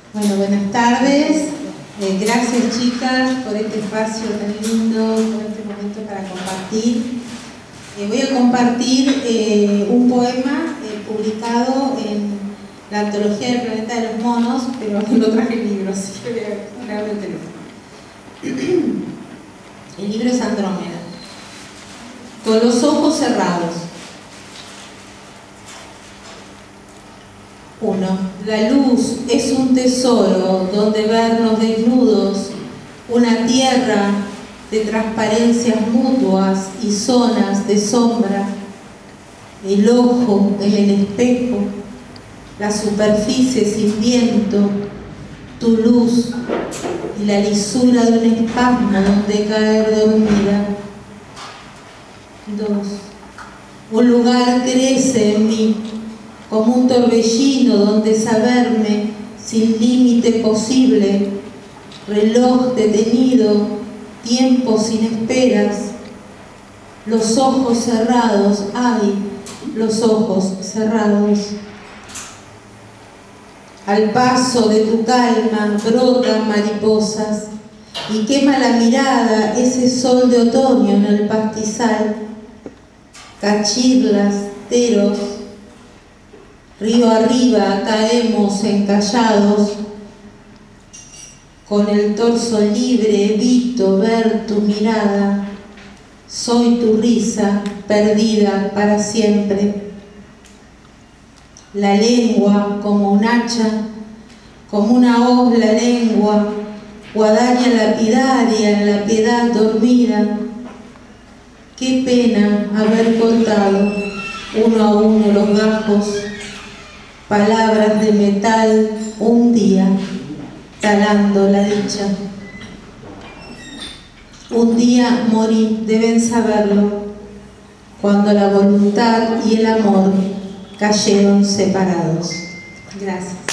Bueno, buenas tardes. Gracias, chicas, por este espacio tan lindo, por este momento para compartir. Voy a compartir un poema publicado en la antología del Planeta de los Monos, pero no traje el libro, así que voy a traer el teléfono. El libro es Andrómeda. Con los ojos cerrados. 1. La luz es un tesoro donde vernos desnudos, una tierra de transparencias mutuas y zonas de sombra, el ojo en el espejo, la superficie sin viento, tu luz y la lisura de un espasmo donde caer dormida. 2. Un lugar crece en mí como un torbellino donde saberme sin límite posible, reloj detenido, tiempo sin esperas, los ojos cerrados, ay, los ojos cerrados. Al paso de tu calma brotan mariposas y quema la mirada ese sol de otoño en el pastizal, cachirlas, teros. Río arriba caemos encallados, con el torso libre evito ver tu mirada, soy tu risa perdida para siempre. La lengua como un hacha, como una hoz la lengua, guadaña lapidaria en la piedad dormida. Qué pena haber cortado uno a uno los gajos, palabras de metal un día, talando la dicha. Un día morí, deben saberlo, cuando la voluntad y el amor cayeron separados. Gracias.